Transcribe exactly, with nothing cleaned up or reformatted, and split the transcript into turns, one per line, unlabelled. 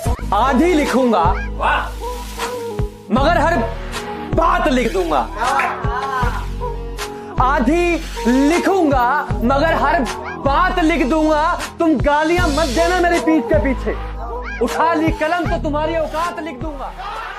आधी लिखूंगा मगर हर बात लिख दूंगा। आधी लिखूंगा मगर हर बात लिख दूंगा। तुम गालियां मत देना मेरे पीठ के पीछे। उठा ली कलम तो तुम्हारी औकात लिख दूंगा।